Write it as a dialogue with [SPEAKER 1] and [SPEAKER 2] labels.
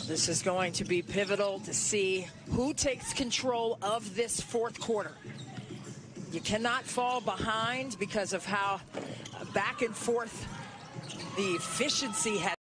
[SPEAKER 1] This is going to be pivotal to see who takes control of this fourth quarter. You cannot fall behind because of how back and forth the efficiency has